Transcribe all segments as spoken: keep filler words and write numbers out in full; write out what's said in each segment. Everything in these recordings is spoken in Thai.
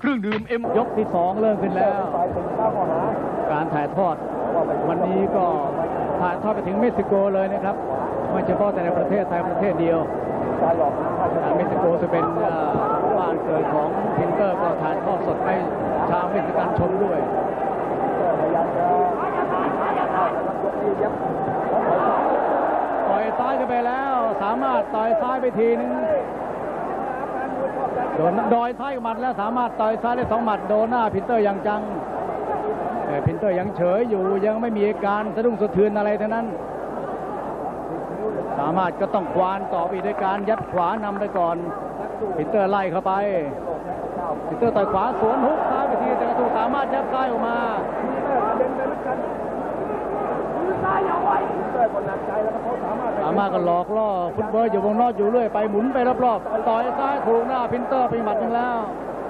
เครื่องดื่มเอ็มยกที่สองเริ่มขึ้นแล้วการถ่ายทอดวันนี้ก็ถ่ายทอดไปถึงเม็กซิโกเลยนะครับไม่เฉพาะแต่ในประเทศไทยประเทศเดียวเม็กซิโกจะเป็นบ้านเกิดของพินเตอร์ก็ถ่ายทอดสดให้ชาวเม็กซิกันชมด้วยต่อยซ้ายกันไปแล้วสามารถต่อยซ้ายไปทีนึงโดนดอยซ้ายกับหมัดแล้วสามารถต่อยซ้ายได้สองหมัดโดนหน้าพินเตอร์อย่างจังแต่พินเตอร์ยังเฉยอยู่ยังไม่มีอาการสะดุ้งสะเทือนอะไรทั้งนั้นสามารถก็ต้องควานต่อไปด้วยการยัดขวานำไปก่อนพินเตอร์ไล่เข้าไปพินเตอร์ต่อยขวาสวนฮุกซ้ายไปทีแต่กระถูกสามารถยัดซ้ายออกมาสามารถก็หลอกล่อฟุตบอลอยู่วงนอกอยู่เรื่อยไปหมุนไปรอบๆต่อยซ้ายถูกหน้าพินเตอร์ไปหมัดหนึ่งแล้ว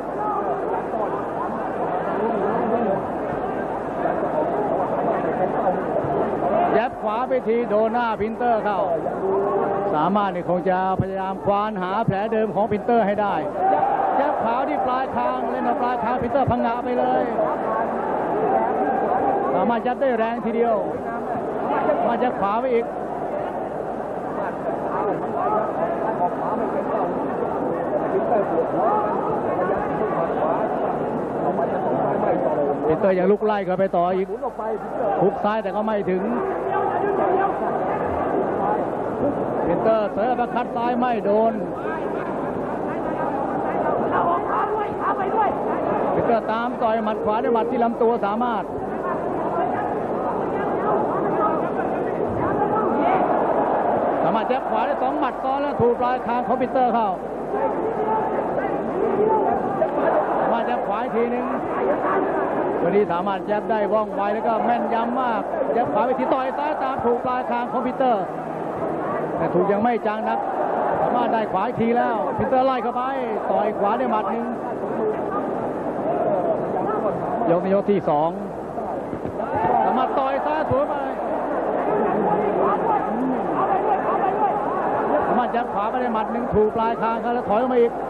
ยัดขวาไปทีโดนหน้าพินเตอร์เข้าสามารถนี่คงจะพยายามควานหาแผลเดิมของพินเตอร์ให้ได้ยัดขวาที่ปลายคางเล่นมาปลายคางพินเตอร์พังงะไปเลยสามารถยัดได้แรงทีเดียวมายัดขวาไปอีกพินเตอร์ยังลุกไล่เข้าไปต่ออีกหุกซ้ายแต่ก็ไม่ถึงพินเตอร์เสือประคัดซ้ายไม่โดนพินเตอร์ตามต่อยหมัดขวาด้วยหมัดที่ลำตัวสามารถสามารถยัดขวาได้สองหมัดซ้อนแล้วถูกปลายคางของพินเตอร์เข้าสามารถยัดขวาอีกทีนึงวันนี้สามารถยัดได้ว่องไวแล้วก็แม่นยำมากยัดขวาไปทีต่อยซ้ายตามถูกปลายคางของพินเตอร์แต่ถูกยังไม่จังนักสามารถได้ขวาอีกทีแล้วพินเตอร์ไล่เข้าไปต่อยขวาได้หมัดหนึ่งยกในยกที่สองสามารถต่อยซ้ายสวนไปสามารถยัดขวาไปได้หมัดหนึ่งถูกปลายคางแล้วถอยออกมาอีก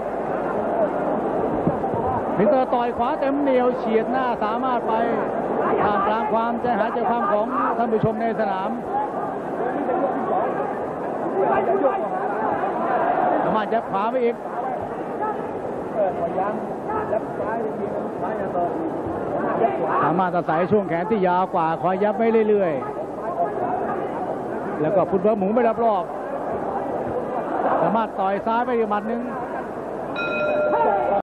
พินเตอร์ต่อยขวาเต็มเหนียวเฉียดหน้าสามารถไปท่ามกลางความใจหายใจความของท่านผู้ชมในสนามสามารถยัดขวาไปอีกสามารถอาศัยช่วงแขนที่ยาวกว่าคอยยับไปเรื่อยๆแล้วก็ฟุตบอลหมุนไปรอบๆสามารถต่อยซ้ายไปอีกหมัดหนึ่ง